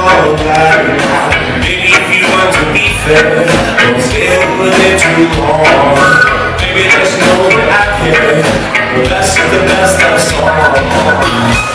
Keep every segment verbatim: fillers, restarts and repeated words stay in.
alright. Maybe if you want to be fair, don't stay up with it too long. Maybe just know that I care. The best of the best of songs.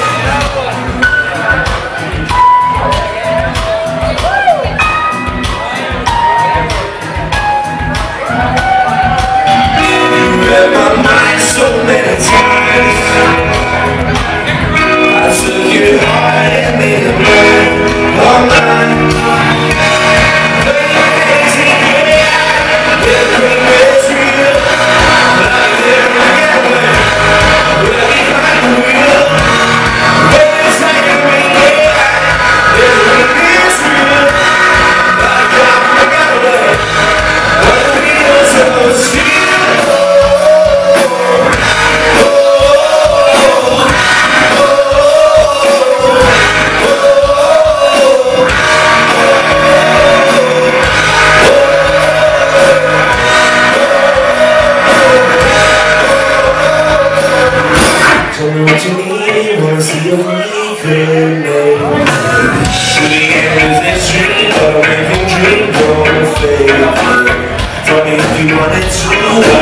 Tell me what you need, wanna see if we could make to the end of this dream, but a waking dream don't fade. Tell me if you wanted to.